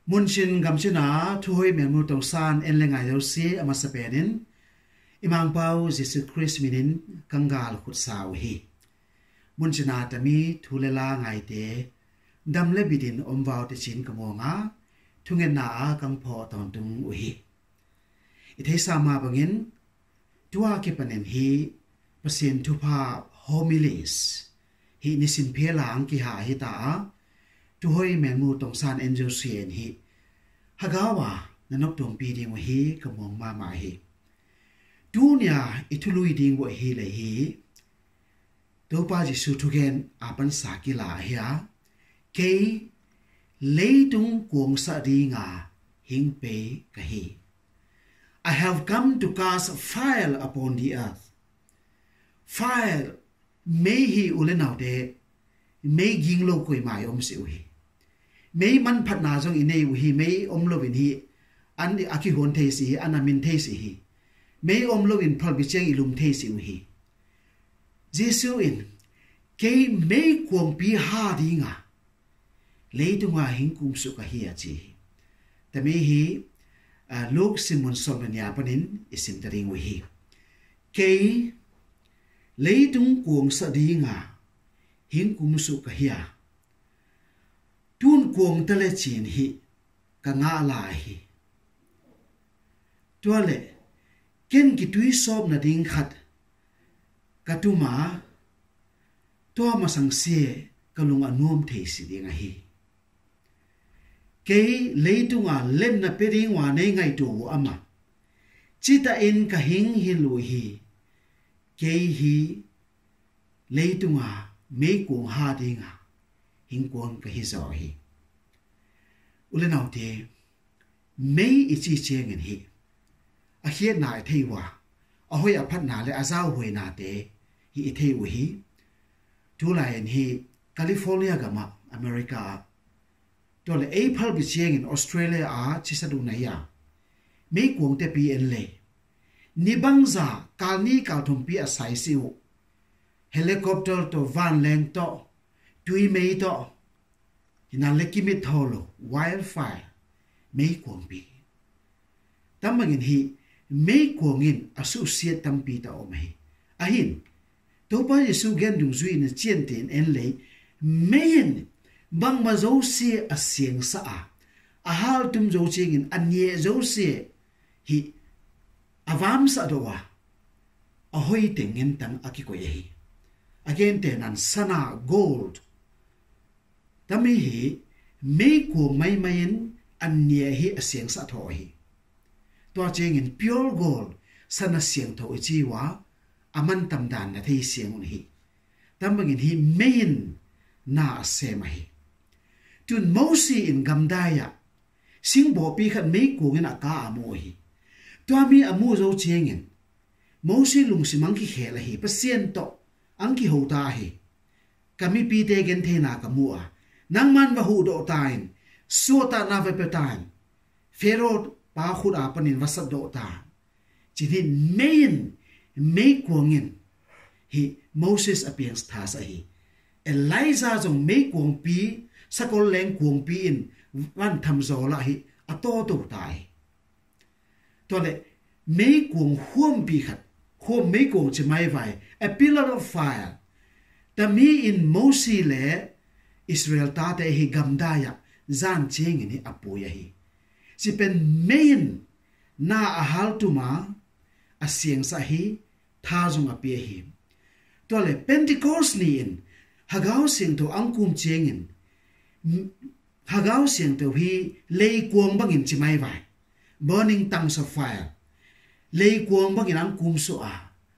munchin gamchina thuhoi menmu tong san en lengai lo si ama sapenin imang pau Jesus Christ minin kangal khut sau hi munchina tami thulela ngai te damle bidin omwaw te chin kamonga thungen na kang pho ton tung u hi ithei sama bangin tua ke panen hi pasien thu pha homilies hi nisin phelang ki ha hi ta tu hoi menmu tong san angel sien hi hagawa nanok tong pi ding hi kamong ma hi dunia itului ding wo hi le hi to pa ji su thu gen apan sakila hia ke leitung kuang sa ringa hing pe ka hi I have come to cast fire upon the earth fire may hi ule nào de may ging lo koi mai om se hi may man phat na jong inei hi may om lo in hi an aki hon thei si an amin thei si hi may om lo in phal bi cheng ilum thei si hi Jesu in ke may kuang pi ha dinga leitunga hing kum su ka hi achi ta me hi lok simon solmania panin isim taring hi ke leitung kuang sa dinga hing kum su ka hi tun kuang tale chin hi ka nga la hi tuale ken ki tui sob na ding khat katuma to ma sang se kalung anom thei si dinga hi ke leitunga lem na pering wa nei ngai tu ama chita in ka hing hi lu hi ke hi leitunga me kuang ha dinga hing kuang ka hi zo hi ule nau te me ichi cheng hi a hiet na thei wa a hoi a phat na le a zau hoi na te hi thei u hi tu lai en hi California gama America to le apple bi cheng in Australia a chisadu na ya me kuang te pi en le ni bangza kalni ka thum pi a sai siu helicopter to van leng to tui mei to ina lekimit tholo wildfire me kuang pi tamangin hi me kuangin associate tampi ta om hi ahin to pa yesu gen dung zui na chien ten en le mein bang ma zo se a sieng sa a hal tum zo chingin anye zo se hi avam sa do wa a hoi tengen tang akiko ye hi again ten an sana gold tami hi me ko mai main anye hi a sieng sa tho hi to chingin pure gold sana sieng tho chi wa aman tam dan na thei sieng un hi tamangin hi main na se mai tun mosi in gamdaya sing bo pi khat me ko ngin aka amo hi to mi amu zo chengin mosi lung simang ki khela hi pasien to angki hota hi kami pi te gen the na kamu a nang man wa hu do tain suota na ve petain ferot pa khud a panin wasat do ta chithin main me ko ngin hi Moses appears thas a hi Elijah jong me kuang pi sakol leng kuang pi in van tham zo la hi ato to tai to le me kuang huam pi khat huam me kuang chi mai vai a pillar of fire ta mi in Moses le Israel ta te hi gamdaya zan cheng ni apu ya hi si pen main na a hal tu ma a sieng sa hi tha jong a pi hi to le Pentecost ni in hagao sieng to angkum cheng in hagao sieng to hi lei kuang bangin chi mai vai burning tongues of fire lei kuang bangin angkum so a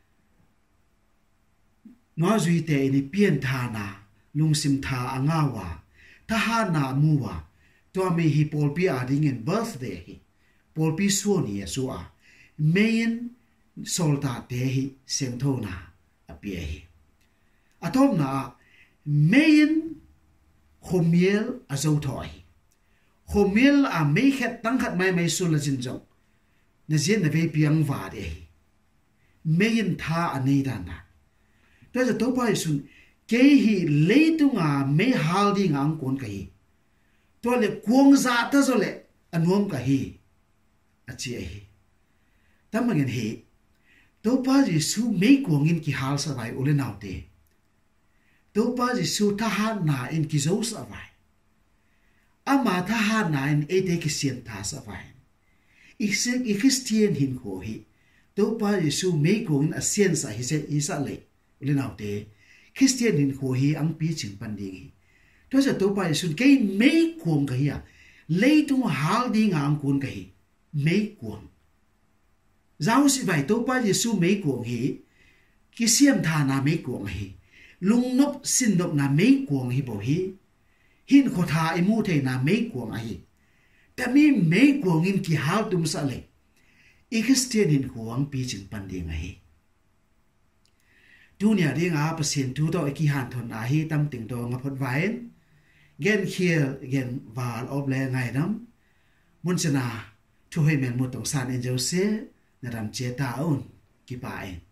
no zui te ni pian tha na lungsim tha angawa tha ha na muwa to me hi pol pi a ding in birthday hi pol pi so ni so a main solta te hi sieng tho na a pi hi atom na main khomiel azo thoi khomiel a me khat tang khat mai sul la jin jong na jen na ve piang wa de main tha anei dan na to ja to pai sun ke hi leitunga me hal ding ang kon kai to le kuang za ta zo le anuam ka hi achi hi tamangin hi to pa Jesu me kuang in ki hal sa vai ule nau te to pa Jesu tha ha na in ki zo sa vai ama tha ha na in e te ki sian tha sa vai isek i Christian hin ko hi to pa Jesu me kuang in a sian sa hi se isa le ule nau te Christian hin ko hi ang pi ching pan ding hi to sa to pa Jesu ke me kuang ka hi lấy tung hal đi ngang cuốn cái mấy cuồng giáo sĩ vậy tôi bao Giêsu mấy cuồng hi cái xiêm thà na mấy cuồng hi lung nốc xin nốc na mấy cuồng hi bảo hi hin khó thà em mua thầy na mấy cuồng hi ta mi mấy cuồng in kỳ hal tum sa lệ i Christian hin cuồng pi chừng pan đi ngay tu nhà đi ngã pasien tu to kỳ hàn thon hi tâm tình to ngập hot vãi gen here gen val ob le ngai nam mun chana thu hei men mu tong san en jose na ram che ta un ki pai